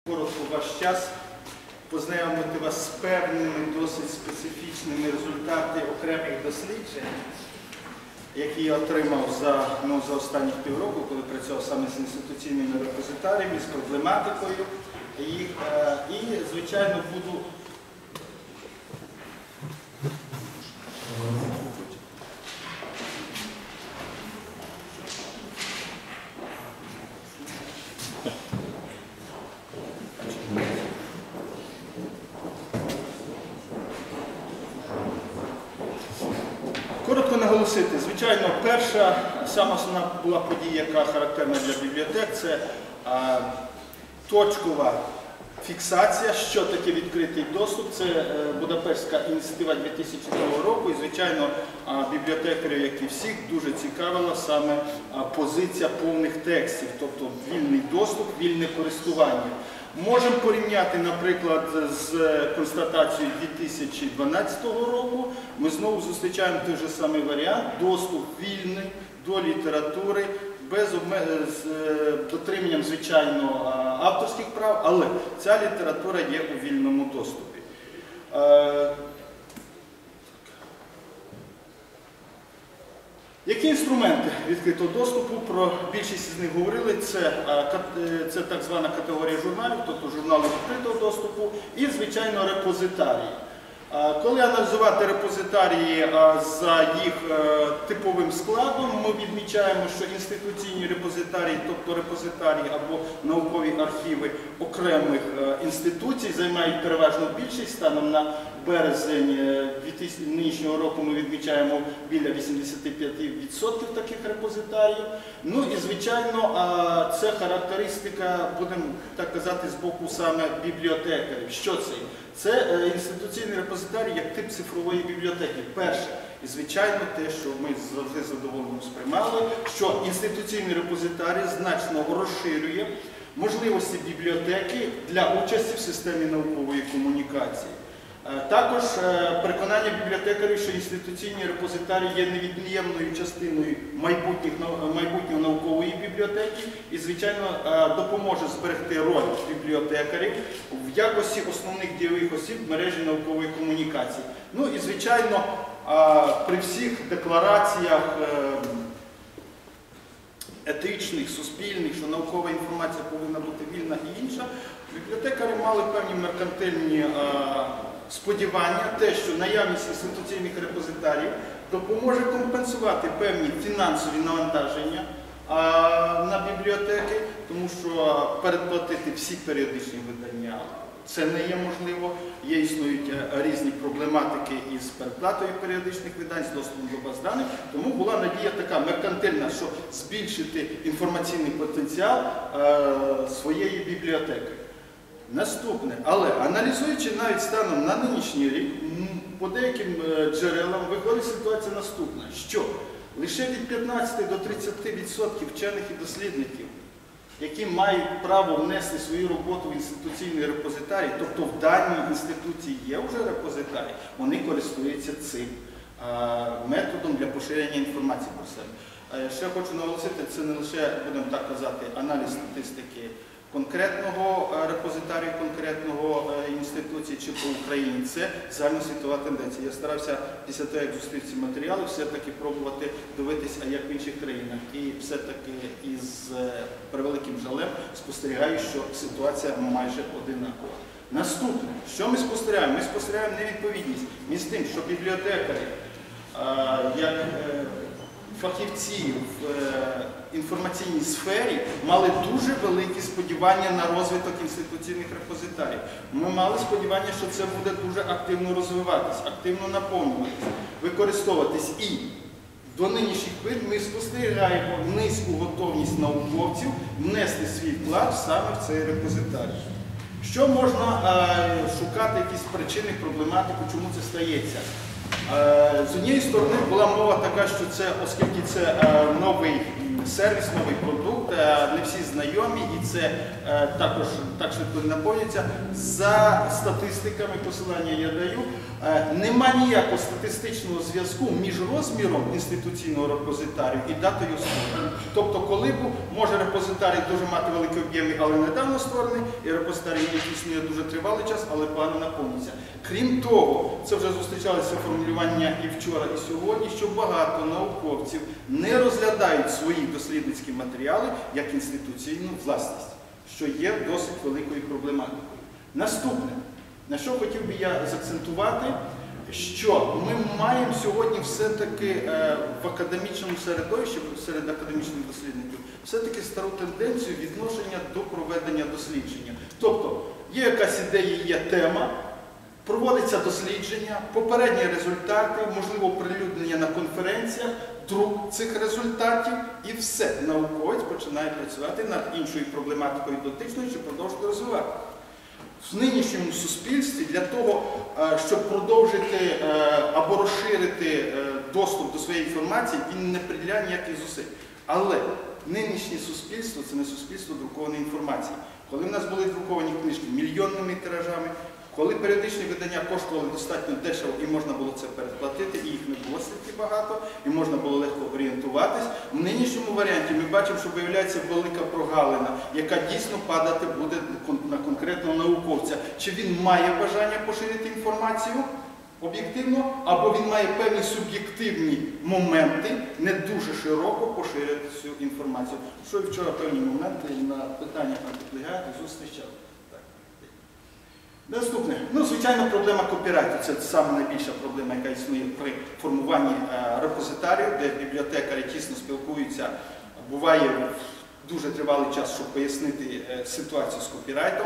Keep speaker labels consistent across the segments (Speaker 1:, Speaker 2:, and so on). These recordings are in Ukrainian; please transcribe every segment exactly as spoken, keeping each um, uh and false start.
Speaker 1: Коротко ваш час познайомити вас з певними досить специфічними результатами окремих досліджень, які я отримав за, ну, за останні півроку, коли працював саме з інституційними репозитаріями, з проблематикою їх. І, звичайно, буду коротко наголосити. Звичайно, перша, сама основна була подія, яка характерна для бібліотек, це а, точкова фіксація, що таке відкритий доступ. Це е, Будапештська ініціатива дві тисячі другого року, і, звичайно, а, бібліотекарів, як і всіх, дуже цікавила саме а, позиція повних текстів, тобто вільний доступ, вільне користування. Можемо порівняти, наприклад, з констатацією дві тисячі дванадцятого року. Ми знову зустрічаємо той же самий варіант – доступ вільний до літератури, без обме... з дотриманням, звичайно, авторських прав, але ця література є у вільному доступі. Які інструменти відкритого доступу? Про більшість з них говорили. Це, це так звана категорія журналів, тобто журнали відкритого доступу і, звичайно, репозитарії. Коли аналізувати репозитарії за їх типовим складом, ми відмічаємо, що інституційні репозитарії, тобто репозитарії або наукові архіви окремих інституцій, займають переважну більшість. Станом на березень нинішнього року ми відмічаємо біля вісімдесят п'ять відсотків таких репозитаріїв. Ну і, звичайно, це характеристика, будемо так казати, з боку саме бібліотекарів. Що це? Це інституційний репозитарій як тип цифрової бібліотеки. Перше, і, звичайно, те, що ми завжди задоволено сприймали, що інституційний репозитарій значно розширює можливості бібліотеки для участі в системі наукової комунікації. Також переконання бібліотекарів, що інституційні репозитарії є невід'ємною частиною майбутньої наукової бібліотеки і, звичайно, допоможе зберегти роль бібліотекарів в якості основних дієвих осіб в мережі наукової комунікації. Ну і, звичайно, при всіх деклараціях етичних, суспільних, що наукова інформація повинна бути вільна і інша, бібліотекарі мали певні меркантильні сподівання, те, що наявність інституційних репозитарів допоможе компенсувати певні фінансові навантаження на бібліотеки, тому що передплатити всі періодичні видання це не є можливо. Є існують різні проблематики із передплатою періодичних видань, з доступом до баз даних, тому була надія така меркантильна, що збільшити інформаційний потенціал своєї бібліотеки. Наступне, але аналізуючи навіть станом на нинішній рік, по деяким джерелам виходить ситуація наступна, що лише від п'ятнадцяти до тридцяти відсотків вчених і дослідників, які мають право внести свою роботу в інституційний репозитарій, тобто в даній інституції є вже репозитарій, вони користуються цим методом для поширення інформації про себе. Ще хочу наголосити, це не лише, будемо так казати, аналіз статистики конкретного репозитарію, конкретного інституції чи по Україні, це загальносвітова тенденція. Я старався після того, як зустрів ці матеріали, все-таки пробувати дивитися, як в інших країнах. І все-таки із превеликим жалем спостерігаю, що ситуація майже одинакова. Наступне, що ми спостерігаємо? Ми спостерігаємо невідповідність між тим, що бібліотекарі, як фахівці в інформаційній сфері мали дуже великі сподівання на розвиток інституційних репозитарів. Ми мали сподівання, що це буде дуже активно розвиватись, активно наповнюватись, використовуватись. І до нинішніх пір ми спостерігаємо низьку готовність науковців внести свій вклад саме в цей репозитарій. Що можна шукати, якісь причини, проблематику, чому це стається? З однієї сторони була мова така, що це, оскільки це новий сервіс, новий продукт, не всі знайомі, і це також так швидко не наповнюється. За статистиками, посилання я даю, нема ніякого статистичного зв'язку між розміром інституційного репозитарію і датою створення. Тобто, коли може репозитарій дуже мати великі об'єми, але недавно створений, і репозитарій, який існує дуже тривалий час, але погано наповнюється. Крім того, це вже зустрічалися формулювання і вчора, і сьогодні, що багато науковців не розглядають свої дослідницькі матеріали як інституційну власність, що є досить великою проблематикою. Наступне, на що хотів би я заакцентувати, що ми маємо сьогодні все-таки в академічному середовищі, серед академічних дослідників, все-таки стару тенденцію відношення до проведення дослідження. Тобто, є якась ідея, є тема, проводиться дослідження, попередні результати, можливо, прилюднення на конференціях, друк цих результатів і все. Науковець починає працювати над іншою проблематикою дотичною, щоб продовжити розвивати. В нинішньому суспільстві для того, щоб продовжити або розширити доступ до своєї інформації, він не приділяє ніяких зусиль. Але нинішнє суспільство – це не суспільство друкованої інформації. Коли в нас були друковані книжки мільйонними тиражами, коли періодичні видання коштували достатньо дешево і можна було це передплатити, і їх не було стільки багато, і можна було легко орієнтуватись, в нинішньому варіанті ми бачимо, що виявляється велика прогалина, яка дійсно падати буде на конкретного науковця. Чи він має бажання поширити інформацію об'єктивно, або він має певні суб'єктивні моменти, не дуже широко поширити цю інформацію. Що і вчора певні моменти на питаннях антиплегіату зустрічали. Наступне. Ну, звичайно, проблема копірайту. Це саме найбільша проблема, яка існує при формуванні е, репозитарію, де бібліотекарі тісно спілкуються. Буває дуже тривалий час, щоб пояснити е, ситуацію з копірайтом.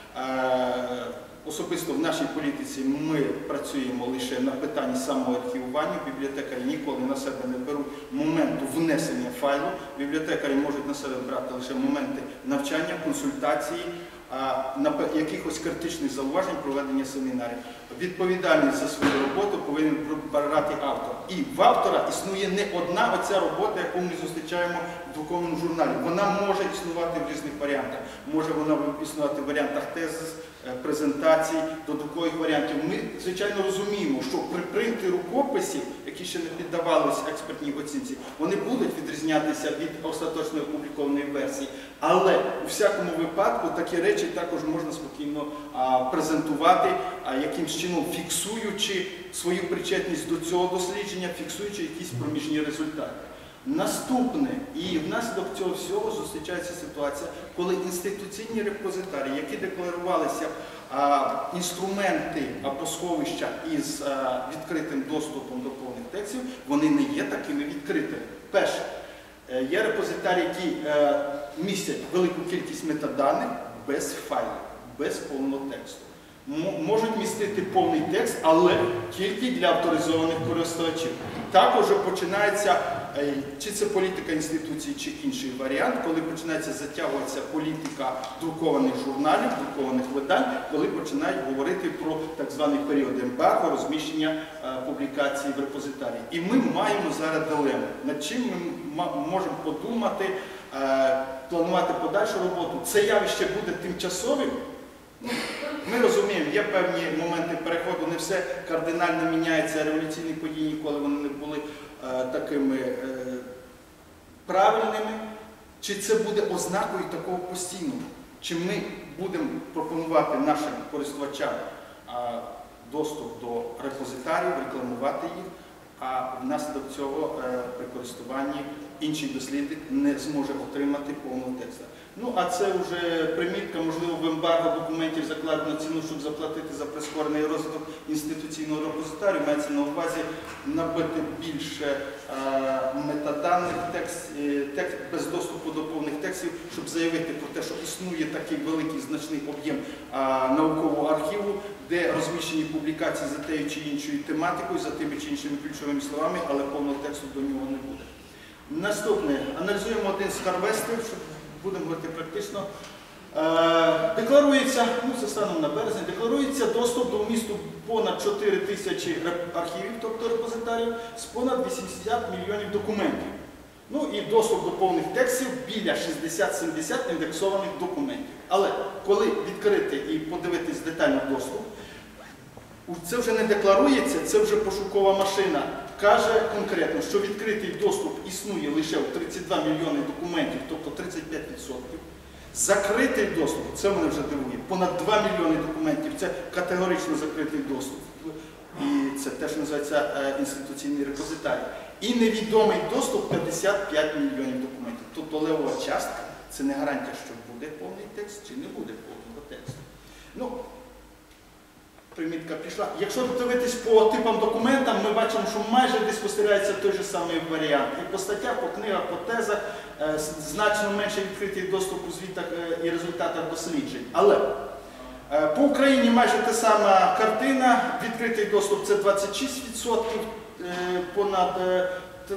Speaker 1: Е, Особисто в нашій політиці ми працюємо лише на питанні самоархівування. Бібліотекарі ніколи на себе не беруть моменту внесення файлу. Бібліотекарі можуть на себе брати лише моменти навчання, консультації, на якихось критичних зауважень проведення семінарів. Відповідальність за свою роботу повинен брати автор. І в автора існує не одна оця робота, яку ми зустрічаємо в друкованому журналі. Вона може існувати в різних варіантах. Може вона існувати в варіантах тезис, презентацій, до друкових варіантів. Ми, звичайно, розуміємо, що при принті рукописів, які ще не піддавалися експертній оцінці, вони будуть відрізнятися від остаточно опублікованої версії. Але у всякому випадку такі речі також можна спокійно а, презентувати, а, якимсь чином фіксуючи свою причетність до цього дослідження, фіксуючи якісь проміжні результати. Наступне, і внаслідок цього всього зустрічається ситуація, коли інституційні репозитарії, які декларувалися а, інструменти або сховища із а, відкритим доступом до повних текстів, вони не є такими відкритими. Перше, є репозитарії, які е, містять велику кількість метаданих без файлів, без повного тексту. М можуть містити повний текст, але тільки для авторизованих користувачів. Також починається, е, чи це політика інституції, чи інший варіант, коли починається затягуватися політика друкованих журналів, друкованих видань, коли починають говорити про так званий період ембарго, розміщення е, публікацій в репозитарії. І ми маємо зараз дилему, над чим ми можемо подумати, е, планувати подальшу роботу. Це явище буде тимчасовим. Ми розуміємо, є певні моменти переходу, не все кардинально міняється, революційні події ніколи вони не були е, такими е, правильними. Чи це буде ознакою такого постійного? Чи ми будемо пропонувати нашим користувачам е, доступ до репозитарів, рекламувати їх, а внаслідок цього е, при користуванні інший дослідник не зможе отримати повного тексту. Ну, а це вже примітка, можливо, в ембарго документів закладено ціну, щоб заплатити за прискорений розвиток інституційного репозитарію. Мається на увазі набити більше е, метаданих текст, е, текст без доступу до повних текстів, щоб заявити про те, що існує такий великий значний об'єм е, наукового архіву, де розміщені публікації за тією чи іншою тематикою, за тими чи іншими ключовими словами, але повного тексту до нього не буде. Наступне. Аналізуємо один з харвестерів, щоб будемо говорити практично. Е, декларується, ну це станом на березень, декларується доступ до вмісту понад чотири тисячі архівів, тобто репозитарів, з понад вісімдесят мільйонів документів. Ну і доступ до повних текстів біля шістдесят-сімдесят індексованих документів. Але коли відкрити і подивитись детально доступ, це вже не декларується, це вже пошукова машина каже конкретно, що відкритий доступ існує лише у тридцять два мільйони документів, тобто тридцять п'ять відсотків. Закритий доступ, це мене вже дивує, понад два мільйони документів, це категорично закритий доступ. І це теж називається інституційний репозитарій. І невідомий доступ п'ятдесят п'ять мільйонів документів. Тобто левова частка – це не гарантія, що буде повний текст чи не буде повного тексту. Ну, примітка пішла. Якщо дивитись по типам документам, ми бачимо, що майже десь спостерігається той же самий варіант. І по статтях, по книгах, по тезах е, значно менше відкритий доступ у звітах е, і результатах досліджень. Але е, по Україні майже та сама картина. Відкритий доступ – це двадцять шість відсотків, е, понад е,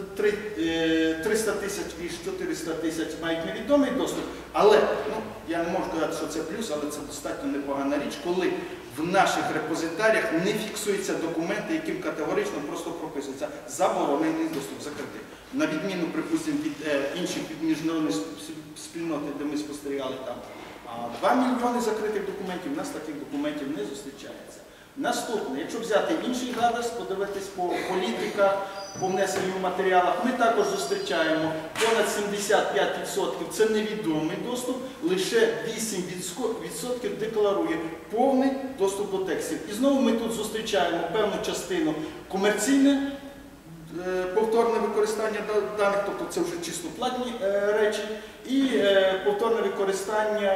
Speaker 1: триста тисяч і чотириста тисяч мають невідомий доступ. Але, ну, я не можу сказати, що це плюс, але це достатньо непогана річ, коли в наших репозитаріях не фіксуються документи, яким категорично просто прописується заборонений доступ, закритий. На відміну, припустимо, від е, інших від міжнародної спільноти, де ми спостерігали там два мільйони закритих документів, у нас таких документів не зустрічається. Наступне, якщо взяти інший градус, подивитись по політиках, по внесенню в матеріалах, ми також зустрічаємо понад сімдесят п'ять відсотків це невідомий доступ, лише вісім відсотків декларує повний доступ до текстів. І знову ми тут зустрічаємо певну частину комерційне, е, повторне використання даних, тобто це вже чисто платні е, речі, і е, повторне використання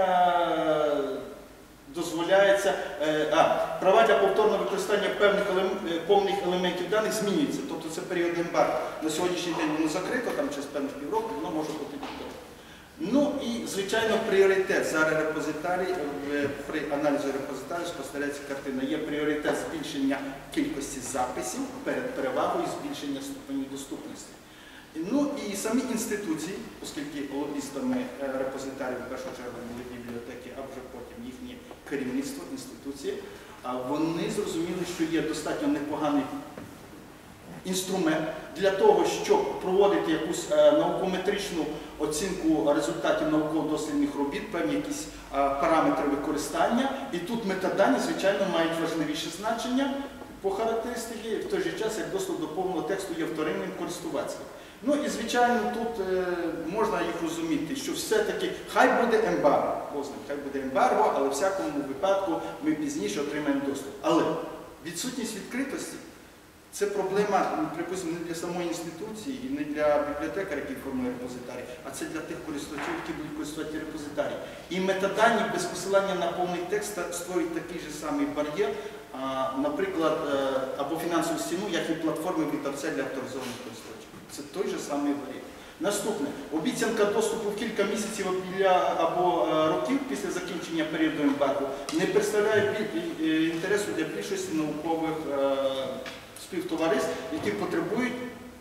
Speaker 1: дозволяється, а, права для повторного використання певних елем, повних елементів даних змінюються. Тобто це період ембарго. На сьогоднішній день воно закрито, там через певних півроку, воно може бути відкрито. Ну і, звичайно, пріоритет зараз репозитарій, при аналізі репозитарію спостерігається картина. Є пріоритет збільшення кількості записів перед перевагою збільшення ступеню доступності. Ну і самі інституції, оскільки лобістами репозитарів в першу чергу були бібліотеки, а вже потім їхнє керівництво, інституції, вони зрозуміли, що є достатньо непоганий інструмент для того, щоб проводити якусь наукометричну оцінку результатів науково-дослідних робіт, певні якісь параметри використання. І тут метадані, звичайно, мають важливіше значення по характеристиці, в той же час, як доступ до повного тексту є вторинним користувацьким. Ну і, звичайно, тут е, можна їх розуміти, що все-таки хай буде ембарго, хай буде ембарго, але в всякому випадку ми пізніше отримаємо доступ. Але відсутність відкритості – це проблема, припустимо, не для самої інституції і не для бібліотекаря, який формує репозитарій, а це для тих користувачів, які будуть користувати репозитарій. І метадані без посилання на повний текст створюють такий же самий бар'єр, наприклад, або фінансову стіну, як і платформи витавця для авторизованих користувачів. Це той же самий варіант. Наступне. Обіцянка доступу в кілька місяців або років після закінчення періоду ембарго не представляє інтересу для більшості наукових співтовариств, які потребують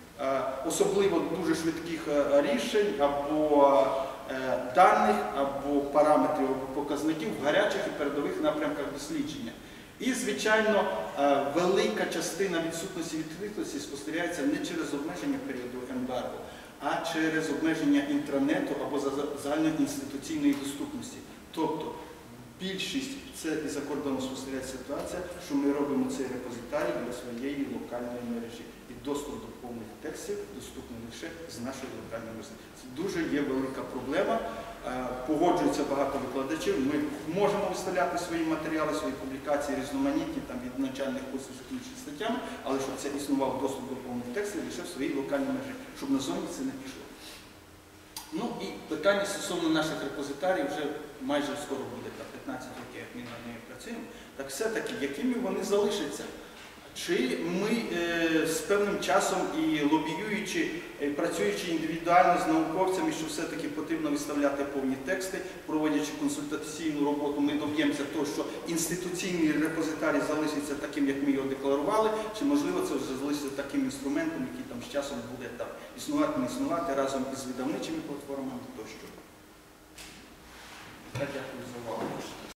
Speaker 1: особливо дуже швидких рішень або даних, або параметрів, або показників в гарячих і передових напрямках дослідження. І, звичайно, велика частина відсутності відкритості спостерігається не через обмеження періоду ембарго, а через обмеження інтранету або загальноінституційної доступності. Тобто, більшість, це і за кордоном спостерігається ситуація, що ми робимо цей репозитарій для своєї локальної мережі. І доступ до повних текстів доступний лише з нашої локальної мережі. Це дуже є велика проблема. Погоджується багато викладачів. Ми можемо виставляти свої матеріали, свої публікації різноманітні, там, від навчальних курсів з іншими статтями, але щоб це існував доступ до повних текстів лише в своїй локальній мережі, щоб на зоні це не пішло. Ну і питання стосовно наших репозитарій вже майже скоро буде, так, п'ятнадцять років, як ми над ними працюємо, так все-таки, якими вони залишаться? Чи ми е, з певним часом і лобіюючи, е, працюючи індивідуально з науковцями, що все-таки потрібно виставляти повні тексти, проводячи консультаційну роботу, ми доб'ємося того, що інституційний репозитарій залишиться таким, як ми його декларували, чи можливо це вже залишиться таким інструментом, який там з часом буде там існувати, не існувати разом із видавничими платформами тощо. Дякую за увагу.